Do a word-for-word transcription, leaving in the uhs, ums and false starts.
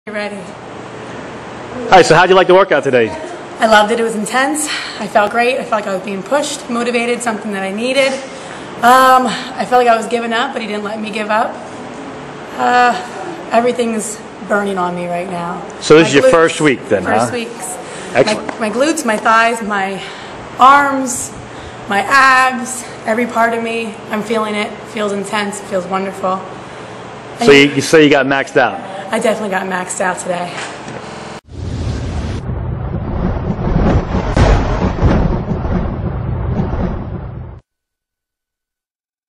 Ready. All right, so how'd you like the workout today? I loved it. It was intense. I felt great. I felt like I was being pushed, motivated, something that I needed. Um, I felt like I was giving up, but he didn't let me give up. Uh, everything's burning on me right now. So this my is your glutes, first week then, first huh? weeks. Excellent. My, my glutes, my thighs, my arms, my abs, every part of me, I'm feeling it. It feels intense. It feels wonderful. So you, you say you got maxed out? I definitely got maxed out today.